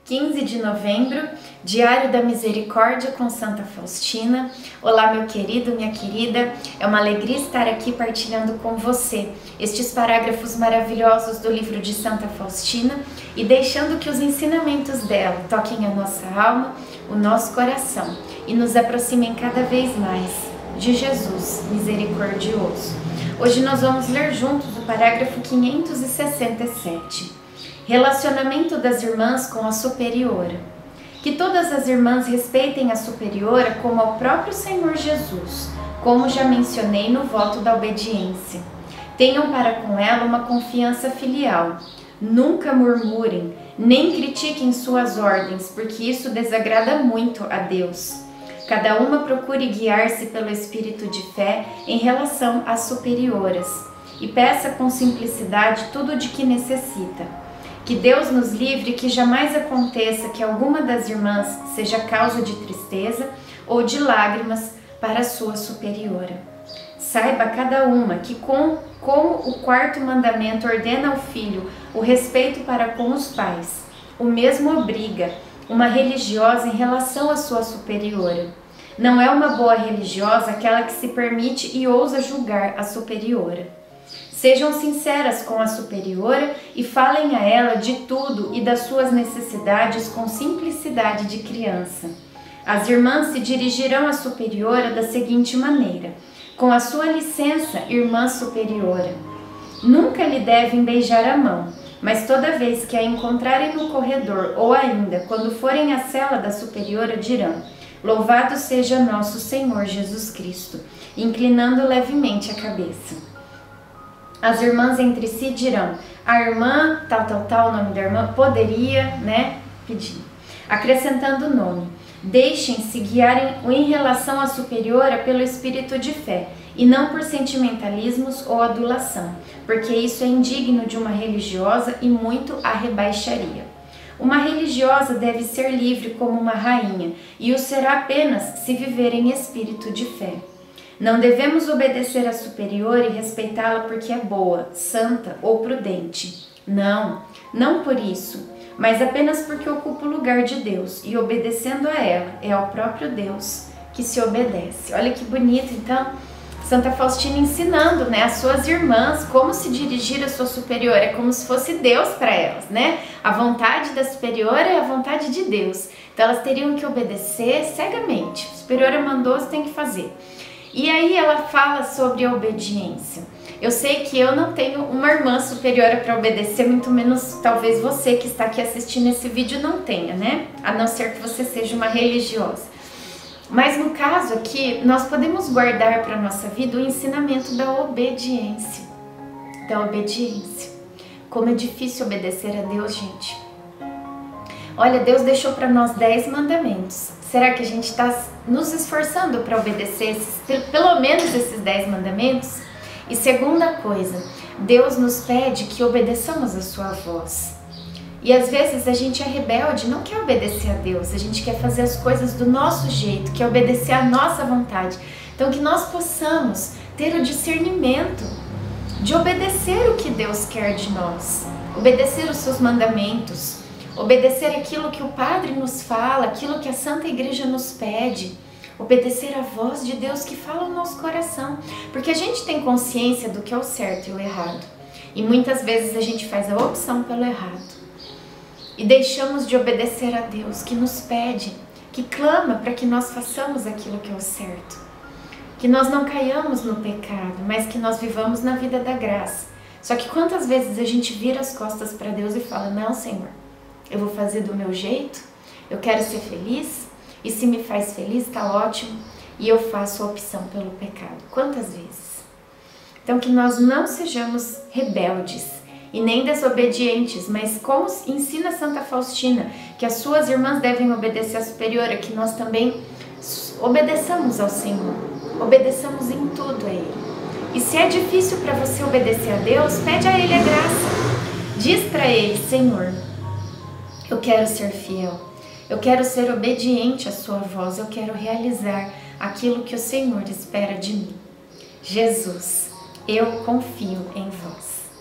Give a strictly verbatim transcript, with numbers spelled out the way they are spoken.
quinze de novembro, Diário da Misericórdia com Santa Faustina. Olá, meu querido, minha querida, é uma alegria estar aqui partilhando com você estes parágrafos maravilhosos do livro de Santa Faustina e deixando que os ensinamentos dela toquem a nossa alma, o nosso coração e nos aproximem cada vez mais de Jesus misericordioso. Hoje nós vamos ler juntos o parágrafo quinhentos e sessenta e sete. Relacionamento das irmãs com a superiora. Que todas as irmãs respeitem a superiora como ao próprio Senhor Jesus, como já mencionei no voto da obediência. Tenham para com ela uma confiança filial. Nunca murmurem, nem critiquem suas ordens, porque isso desagrada muito a Deus. Cada uma procure guiar-se pelo espírito de fé em relação às superioras e peça com simplicidade tudo de que necessita. Que Deus nos livre que jamais aconteça que alguma das irmãs seja causa de tristeza ou de lágrimas para a sua superiora. Saiba cada uma que com, como o quarto mandamento ordena ao filho o respeito para com os pais, o mesmo obriga uma religiosa em relação à sua superiora. Não é uma boa religiosa aquela que se permite e ousa julgar a superiora. Sejam sinceras com a superiora e falem a ela de tudo e das suas necessidades com simplicidade de criança. As irmãs se dirigirão à superiora da seguinte maneira: com a sua licença, irmã superiora. Nunca lhe devem beijar a mão, mas toda vez que a encontrarem no corredor ou ainda quando forem à cela da superiora dirão: louvado seja nosso Senhor Jesus Cristo, inclinando levemente a cabeça. As irmãs entre si dirão: a irmã, tal, tal, tal, o nome da irmã, poderia, né, pedir. Acrescentando o nome. Deixem-se guiarem em relação à superiora pelo espírito de fé, e não por sentimentalismos ou adulação, porque isso é indigno de uma religiosa e muito a rebaixaria. Uma religiosa deve ser livre como uma rainha, e o será apenas se viver em espírito de fé. Não devemos obedecer à superiora e respeitá-la porque é boa, santa ou prudente. Não, não por isso, mas apenas porque ocupa o lugar de Deus e obedecendo a ela é ao próprio Deus que se obedece. Olha que bonito, então, Santa Faustina ensinando, né, as suas irmãs como se dirigir à sua superiora, é como se fosse Deus para elas, né? A vontade da superiora é a vontade de Deus, então elas teriam que obedecer cegamente. A superiora mandou, você tem que fazer. E aí ela fala sobre a obediência. Eu sei que eu não tenho uma irmã superiora para obedecer, muito menos talvez você que está aqui assistindo esse vídeo não tenha, né? A não ser que você seja uma religiosa. Mas no caso aqui, nós podemos guardar para a nossa vida o ensinamento da obediência. Da obediência. Como é difícil obedecer a Deus, gente. Olha, Deus deixou para nós dez mandamentos. Será que a gente está nos esforçando para obedecer esses, pelo menos esses dez mandamentos? E segunda coisa, Deus nos pede que obedeçamos a sua voz. E às vezes a gente é rebelde, não quer obedecer a Deus, a gente quer fazer as coisas do nosso jeito, quer obedecer à nossa vontade. Então que nós possamos ter o discernimento de obedecer o que Deus quer de nós, obedecer os seus mandamentos, obedecer aquilo que o Padre nos fala, aquilo que a Santa Igreja nos pede, obedecer a voz de Deus que fala no nosso coração, porque a gente tem consciência do que é o certo e o errado, e muitas vezes a gente faz a opção pelo errado, e deixamos de obedecer a Deus que nos pede, que clama para que nós façamos aquilo que é o certo, que nós não caiamos no pecado, mas que nós vivamos na vida da graça. Só que quantas vezes a gente vira as costas para Deus e fala: não, Senhor, eu vou fazer do meu jeito, eu quero ser feliz, e se me faz feliz, tá ótimo, e eu faço a opção pelo pecado. Quantas vezes? Então que nós não sejamos rebeldes e nem desobedientes, mas como ensina Santa Faustina, que as suas irmãs devem obedecer à superiora, que nós também obedeçamos ao Senhor, obedeçamos em tudo a Ele. E se é difícil para você obedecer a Deus, pede a Ele a graça. Diz para Ele: Senhor, eu quero ser fiel, eu quero ser obediente à sua voz, eu quero realizar aquilo que o Senhor espera de mim. Jesus, eu confio em vós.